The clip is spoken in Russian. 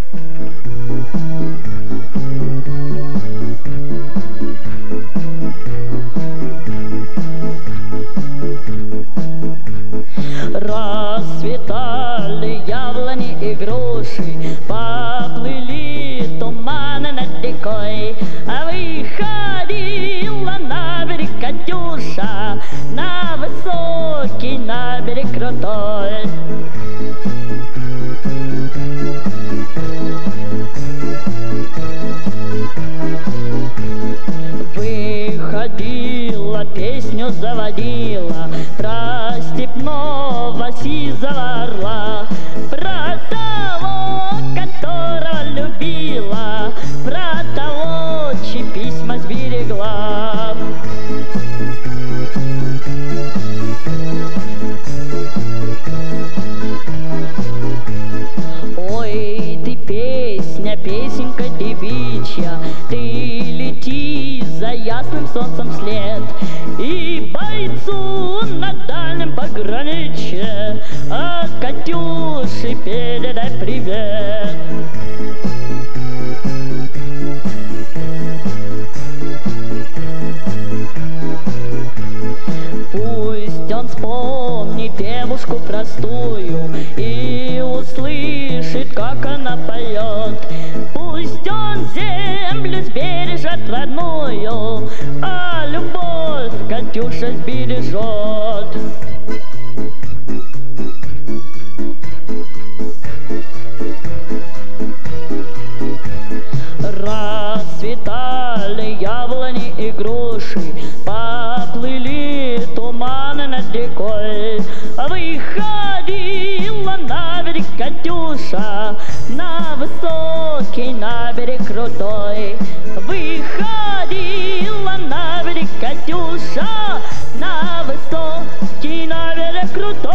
Расцветали яблони и груши, поплыли туманы над рекой, а выходила на берег Катюша, на высокий, на берег крутой. Выходила, песню заводила про степного сизого орла, про того, которого любила, про того, чьи письма сберегла. Ой, ты песня, песенка девичья, ты лети за ясным солнцем вслед, и бойцу на дальнем пограничье от Катюши передай привет. Пусть он вспомнит девушку простую и услышит, как она поет. Пусть он землю сбережет родную, а любовь Катюша сбережет. Расцветали яблони и груши, поплыли туманы над рекой, выходила на берег Катюша, на высокий, на берег крутой. Выходила на берег Катюша, на высокий, на берег крутой.